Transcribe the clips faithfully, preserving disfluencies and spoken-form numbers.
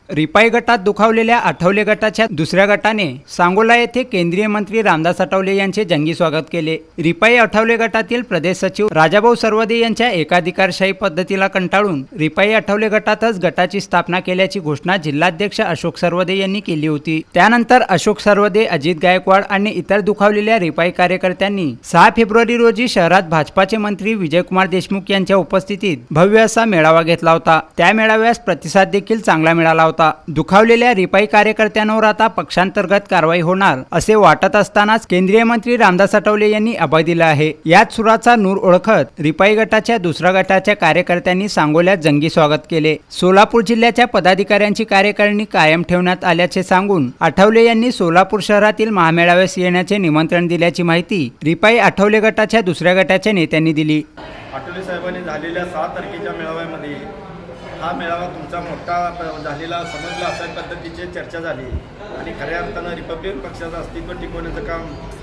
रिपाई गटात दुखावलेल्या आठवले गटाच्या दुसऱ्या गटाने सांगोला येथे केंद्रीय मंत्री रामदास आठवले यांचे जंगी स्वागत केले। रिपाई आठवले गटातील प्रदेश सचिव राजाभाऊ सर्वदे यांच्या एकाधिकारशाही पद्धतीला कंटाळून रिपाई आठवले गटातच गटाची स्थापना केल्याची घोषणा जिल्हाध्यक्ष अशोक सर्वदे यांनी केली होती। त्यानंतर अशोक सर्वदे, अजित गायकवाड आणि इतर दुखावलेल्या रिपाई कार्यकर्त्यांनी सहा फेब्रुवारी रोजी शहरात भाजपाचे मंत्री विजयकुमार देशमुख यांच्या उपस्थितीत भव्य असा मेळावा घेतला होता। त्या मेळाव्यास प्रतिसाद देखील चांगला मिळाला होता। दुखावलेल्या रिपाई कार्यकर्त्यांवर आता पक्षांतर्गत कारवाई होणार असे वाटत असतानाच केंद्रीय मंत्री रामदास आठवले यांनी अभय दिला आहे। याच सुराचा नूर ओळखत रिपाई गटाच्या दुसऱ्या गटाच्या कार्यकर्त्यांनी सांगोल्यात जंगी स्वागत केले। सोलापूर जिल्ह्याच्या पदाधिकाऱ्यांची कार्यकारिणी कायम ठेवण्यात आल्याचे सांगून आठवले यांनी सोलापूर शहरातील महामेळाव्यास येण्याचे निमंत्रण दिल्याची माहिती रिपाई आठवले गटाच्या दुसऱ्या गटाच्या नेत्यांनी दिली। आठवले साहेबांनी झालेल्या सहा तारखेच्या मेळाव्यामध्ये हा मेळावा तुमचा मोठा झालेला समजला अशा पद्धतीची चर्चा झाली आणि खऱ्या अर्थानं रिपब्लिकन पक्षाचं अस्तित्व टिकवण्याचं काम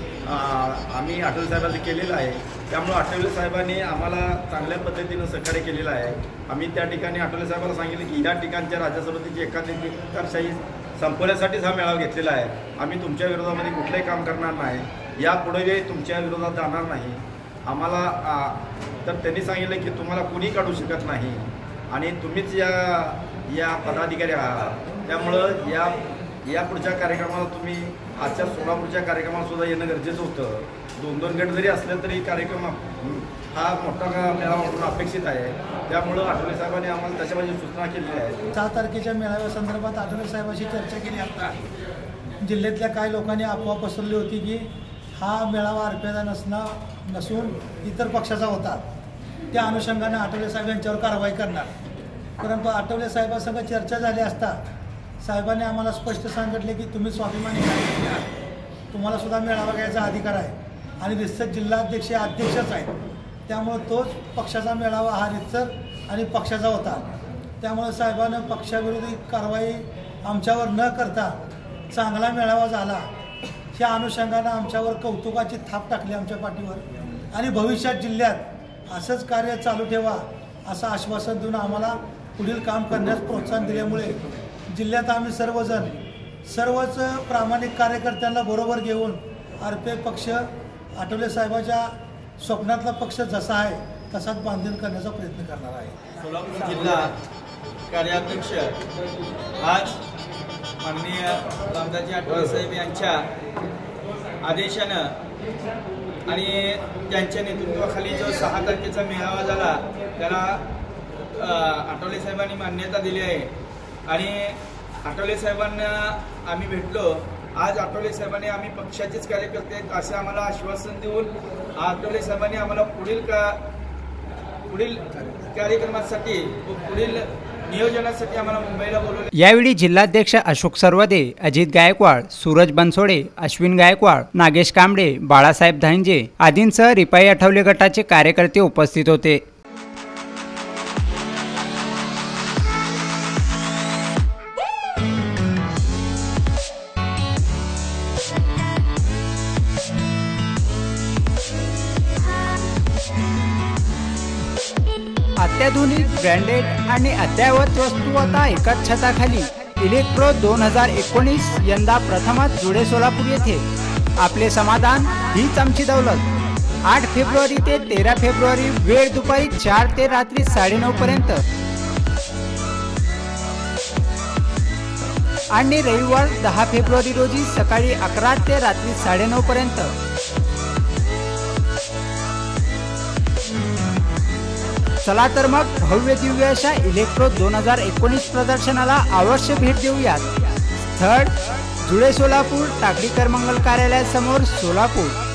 आम्ही आठवले साहेबांनी केलेलं आहे। त्यामुळे आठवले साहेबांनी आम्हाला चांगल्या पद्धतीनं सहकार्य केलेलं आहे। आम्ही त्या ठिकाणी आठवले साहेबांना सांगितलं की या ठिकाणच्या राज्यसभेची एकाधिकारशाही संपवण्यासाठीच हा मेळावा घेतलेला आहे। आम्ही तुमच्या विरोधामध्ये कुठलंही काम करणार नाही, यापुढे तुमच्या विरोधात जाणार नाही आम्हाला। तर त्यांनी सांगितलं की तुम्हाला कुणी काढू शकत नाही आणि तुम्हीच या या पदाधिकारी आहात। त्यामुळं या या पुढच्या कार्यक्रमाला तुम्ही आजच्या सोलापूरच्या कार्यक्रमाला सुद्धा येणं गरजेचं होतं। दोन दोन गट जरी असले तरी कार्यक्रम हा मोठा मेळावा म्हणून अपेक्षित आहे। त्यामुळं आठवले साहेबांनी आम्हाला त्याच्यामध्ये सूचना केली आहे। सहा तारखेच्या मेळाव्यासंदर्भात आठवले साहेबांशी चर्चा केली असता जिल्ह्यातल्या काही लोकांनी अफवा पसरली होती की हा मेळावा आरपीआयचा नसणं नसून इतर पक्षाचा होता। त्या अनुषंगाने आठवले साहेब यांच्यावर कारवाई करणार, परंतु आठवले साहेबांसंग चर्चा झाली असता साहेबांनी आम्हाला स्पष्ट सांगितले की तुम्ही स्वाभिमानी कार्यकर्ते आहात, तुम्हाला सुद्धा मेळावा घ्यायचा अधिकार आहे आणि रितसर जिल्हाध्यक्ष अध्यक्षच आहेत। त्यामुळे तोच पक्षाचा मेळावा हा रितसर आणि पक्षाचा होता। त्यामुळे साहेबांना पक्षाविरोधी कारवाई आमच्यावर न करता चांगला मेळावा झाला या अनुषंगाने आमच्यावर कौतुकाची थाप टाकली आमच्या पाठीवर आणि भविष्यात जिल्ह्यात असंच कार्य चालू ठेवा असं आश्वासन देऊन आम्हाला पुढील काम करण्यास प्रोत्साहन दिल्यामुळे जिल्ह्यात आम्ही सर्वजण सर्वच प्रामाणिक कार्यकर्त्यांना बरोबर घेऊन आरपीआय पक्ष आठवले साहेबांच्या स्वप्नातला पक्ष जसा आहे तसाच बांधील करण्याचा प्रयत्न करणार आहे। सोलापूर जिल्हा कार्याध्यक्ष आज माननीय रामदासजी आठवले साहेब यांच्या आदेशानं आणि त्यांच्या नेतृत्वाखाली जो सहा तारखेचा मेळावा झाला त्याला आठवले साहेबांनी मान्यता दिली आहे आणि आठवले साहेबांना आम्ही भेटलो। आज आठवले साहेबांनी आम्ही पक्षाचेच कार्यकर्ते आहेत असं आम्हाला आश्वासन देऊन आठवले साहेबांनी आम्हाला पुढील का पुढील कार्यक्रमासाठी व पुढील नियोजनासाठी आम्हाला मुंबईला बोलवले। यावेळी जिल्हाध्यक्ष अशोक सर्वदे, अजित गायकवाड, सूरज बनसोडे, अश्विन गायकवाड, नागेश कांबळे, बाळासाहेब धांजे आदींसह रिपाई आठवले गटाचे कार्यकर्ते उपस्थित होते। अत्याधुनिक ब्रँडेड आणि अद्ययावत वस्तू आता एकाच छताखाली इलेक्ट्रो दोन हजार एकोणीस यंदा प्रथमच जुळे सोलापूर येथे। आपले समाधान हीच आमची दौलत। आठ फेब्रुवारी ते तेरा फेब्रुवारी वेळ दुपारी चार ते रात्री साडेनऊ पर्यंत आणि रविवार दहा फेब्रुवारी रोजी सकाळी अकरा ते रात्री साडेनऊ पर्यंत। चला तर मग भव्य दिव्य अशा इलेक्ट्रो दोन हजार एकोणीस प्रदर्शनाला अवश्य भेट देऊयात। स्थळ जुळे सोलापूर, टाकडीकर मंगल कार्यालयासमोर सोलापूर।